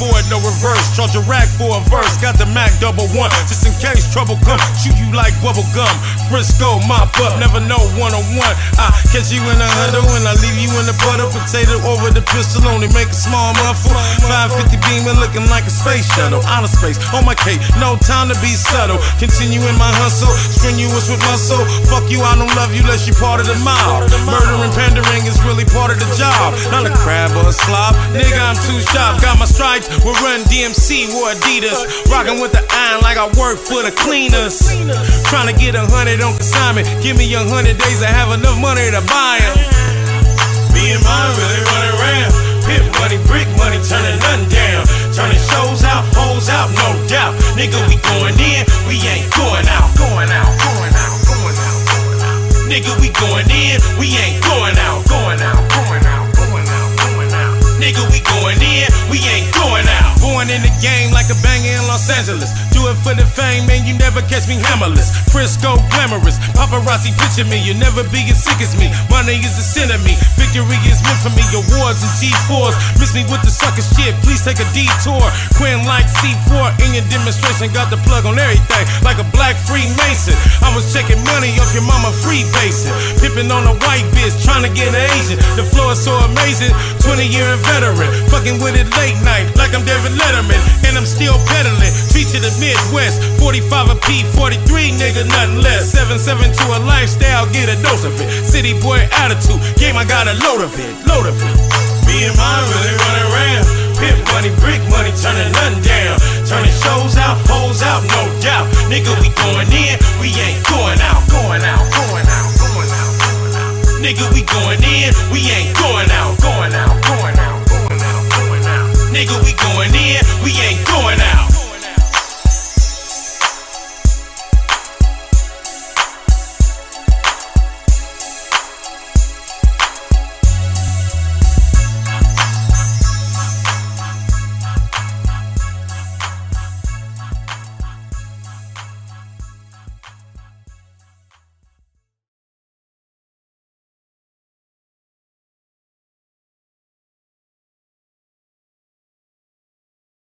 for it, no reverse. Charge a rack for a verse. Got the Mac #1, just in case trouble come. Shoot you like bubble gum. Frisco, mop up, never know one-on-one. I catch you in a huddle and I leave you in the butter. Potato over the pistol, only make a small muffle. 550 beamer looking like a space shuttle. Outer space, on my cake, no time to be subtle. Continue in my hustle, strenuous with muscle. Fuck you, I don't love you unless you part of the mob. Murder and pandering is really part of the job. Not a crab or a slob, nigga, I'm too sharp. Got my stripes, we'll run DMC, wore Adidas. Rockin' with the iron like I work for the cleaners. Tryna get 100 on consignment. Give me 100 days, I have enough money to buy it. Me and mine really running around. Pit money, brick money, turning nothing down. Turning shows out, hoes out, no doubt. Nigga, we going in, we ain't going out. Going out, going out, going out, going out. Nigga, we going in, we ain't going out. Going out, going out, going out, going out. Nigga, we going in, we ain't going out. Born in the game like a banger in Los Angeles. Do it for the fame, man, you never catch me hammerless. Frisco glamorous, paparazzi picture me. You'll never be as sick as me. Money is the sin of me. Victory is meant for me. Awards and G4s. Miss me with the sucker shit, please take a detour. Quinn like C4 in your demonstration. Got the plug on everything like a black Freemason. I was checking money off your mama free basing. Pippin' on a white bitch, trying to get an Asian. The floor is so amazing, 20-year veteran. Fucking with it late night like I'm David Letterman. And I'm still peddling, treat to the Midwest. 45 a P, 43 nigga, nothing less. 7-7 to a lifestyle, get a dose of it. City boy attitude, game I got a load of it, load of it. Me and mine really running around. Pit money, brick money, turning nothing down. Turning shows out, hoes out, no doubt. Nigga, we going in, we ain't